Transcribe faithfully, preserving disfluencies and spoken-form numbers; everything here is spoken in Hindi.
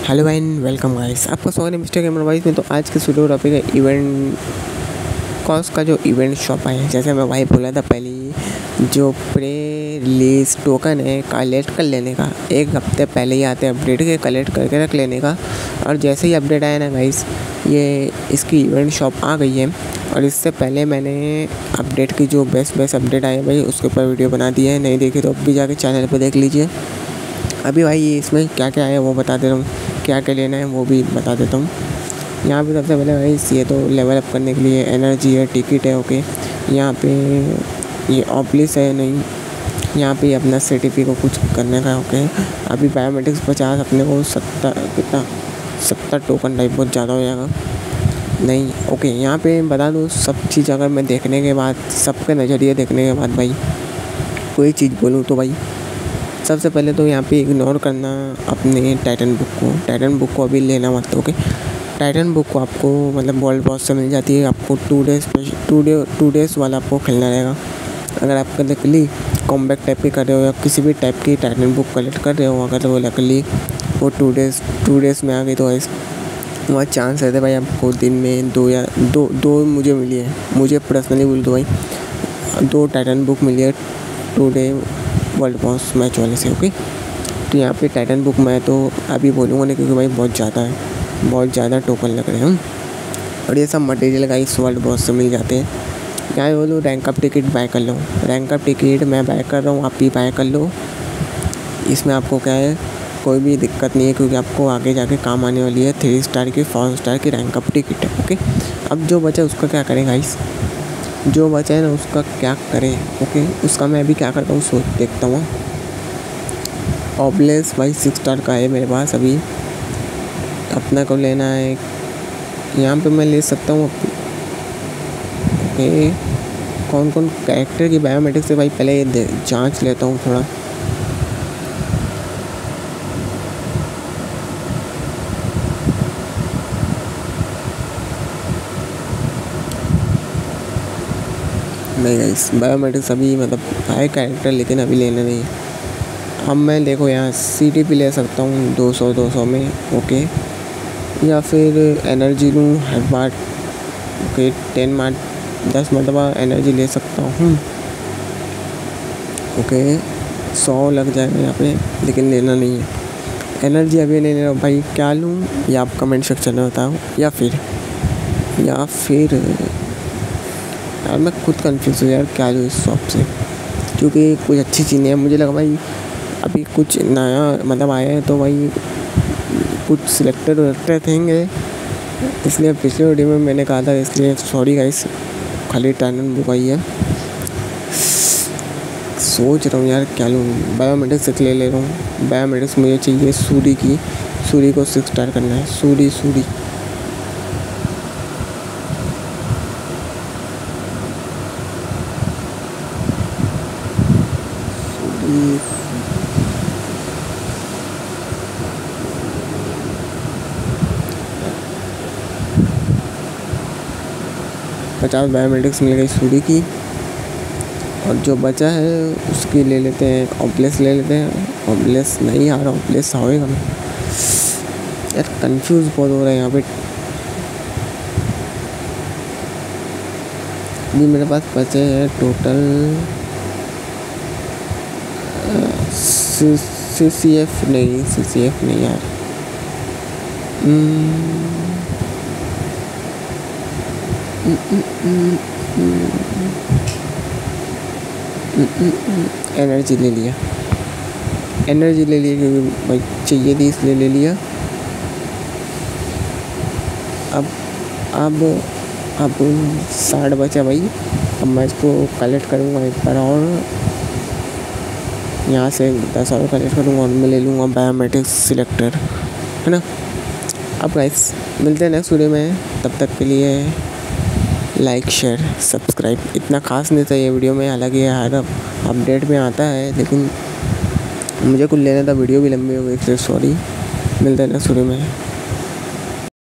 हेलो एंड वेलकम गाइस, आपका स्वागत है मिस्टर कैमरा वाइज में। तो आज के वीडियो टॉपिक है इवेंट कॉस का जो इवेंट शॉप है। जैसे मैं भाई बोला था पहले ही, जो प्रे रिलीज टोकन है कलेक्ट कर लेने का, एक हफ्ते पहले ही आते हैं अपडेट के, कलेक्ट करके रख लेने का। और जैसे ही अपडेट आया ना गाइस, ये इसकी इवेंट शॉप आ गई है। और इससे पहले मैंने अपडेट की जो बेस्ट बेस्ट अपडेट आए भाई, उसके ऊपर वीडियो बना दी है। नहीं देखी तो अब भी जाके चैनल पर देख लीजिए। अभी भाई इसमें क्या क्या है वो बता दे रहा हूँ, क्या क्या लेना है वो भी बता देता हूँ। यहाँ पे सबसे पहले भाई ये तो लेवल अप करने के लिए एनर्जी है, टिकट है, ओके। यहाँ पे ये ऑपलिस है, नहीं यहाँ पे अपना सीटीपी को कुछ करने का, ओके। अभी बायोमेट्रिक्स पचास, अपने को सत्तर कितना सत्तर टोकन टाइप बहुत ज़्यादा हो जाएगा, नहीं ओके। यहाँ पे बता दूँ सब चीज़, अगर मैं देखने के बाद, सबके नज़रिए देखने के बाद भाई कोई चीज़ बोलूँ तो भाई सबसे पहले तो यहाँ पे इग्नोर करना अपने टाइटन बुक को। टाइटन बुक को अभी लेना मत, ओके। टाइटन बुक को आपको मतलब वर्ल्ड बॉस से मिल जाती है। आपको two days two day two days वाला आपको खेलना रहेगा। अगर आप लकली कॉम्बैक्ट टाइप की कर रहे हो या किसी भी टाइप की टाइटन बुक कलेक्ट कर रहे हो, अगर वो लकली वो टू डेज़ टू डेज़ में आ गई तो वहाँ चांस रहते भाई आपको दिन में दो या दो दो मुझे मिली है, मुझे पर्सनली बोल दो भाई, दो टाइटन बुक मिली है two day world boss match वाले से, ओके। तो यहाँ पे टाइटन बुक मैं तो अभी बोलूँगा नहीं, क्योंकि भाई बहुत ज़्यादा है, बहुत ज़्यादा टोकन लग रहे हैं। और ये सब मटेरियल का इस वर्ल्ड बॉस से मिल जाते हैं। क्या बोलूँ, रैंक अप टिकट बाय कर लो। रैंक अप टिकट मैं बाय कर रहा हूँ, आप भी बाय कर लो। इसमें आपको क्या है, कोई भी दिक्कत नहीं है, क्योंकि आपको आगे जाके काम आने वाली है थ्री स्टार की, फोर स्टार की रैंक अप टिकट है, ओके। अब जो बचा उसका क्या करें गाइस, जो बचा है ना उसका क्या करें, ओके। उसका मैं अभी क्या करता हूँ सोच देखता हूँ। ऑब्लेस भाई सिक्स स्टार का है मेरे पास अभी, अपना को लेना है। यहाँ पे मैं ले सकता हूँ, ओके। कौन कौन कैरेक्टर की बायोमेट्रिक से भाई पहले ये जांच लेता हूँ थोड़ा। नहीं गाइस, बायोमेट्रिक्स अभी मतलब हाई कैरेक्टर, लेकिन अभी लेना नहीं है। अब मैं देखो यहाँ सी टी पी ले सकता हूँ दो सौ दो सौ में, ओके। या फिर एनर्जी लूँ हर बार, ओके। टेन मार्ट दस मरतबा एनर्जी ले सकता हूँ, ओके। सौ लग जाएगा यहाँ पे, लेकिन लेना नहीं है एनर्जी अभी नहीं ले रहा भाई। क्या लूँ या आप कमेंट सेक्शन में बताओ, या फिर या फिर यार मैं खुद कंफ्यूज हूँ यार, क्या लूँ इस शॉप से, क्योंकि कुछ अच्छी चीज़ नहीं है। मुझे लगा भाई अभी कुछ नया मतलब आया है तो भाई कुछ सिलेक्टेड वलेक्टेड थिंग है, इसलिए पिछले वीडियो में मैंने कहा था, इसलिए सॉरी गाइस। खाली टाइटन बुक आई है, सोच रहा हूँ यार क्या लूँ। बायोमेट्रिक्स ले ले रहा हूँ। बायोमेट्रिक्स मुझे चाहिए सूरी की, सूरी को सिक्स स्टार करना है, सूरी सूरी पचास बायोमेट्रिक्स मिल गई सूरी की। और जो बचा है उसकी ले लेते हैं, ऑब्लेस ले लेते हैं। ऑब्लेस नहीं आ रहा, ऑब्लेस होएगा मैं यार, कंफ्यूज बहुत हो रहा है यहाँ पे। अभी मेरे पास बचे हैं टोटल सी सी एफ नहीं, सी सी एफ नहीं यार, एनर्जी ले लिया, एनर्जी ले लिया क्योंकि भाई चाहिए थी, इसलिए ले लिया। अब अब अब साठ बचा भाई। अब मैं इसको कलेक्ट करूँगा एक बार और, यहाँ से दस और कलेक्ट करूँगा और मैं ले लूँगा बायोमेट्रिक्स सिलेक्टर, है ना। अब गाइस मिलते हैं नेक्स्ट वीडियो में, तब तक के लिए लाइक शेयर सब्सक्राइब। इतना खास नहीं था ये वीडियो में, हालांकि हर अपडेट में आता है, लेकिन मुझे कुछ लेना था, वीडियो भी लंबी हो गई, इसलिए सॉरी। मिलते हैं नेक्स्ट वीडियो में।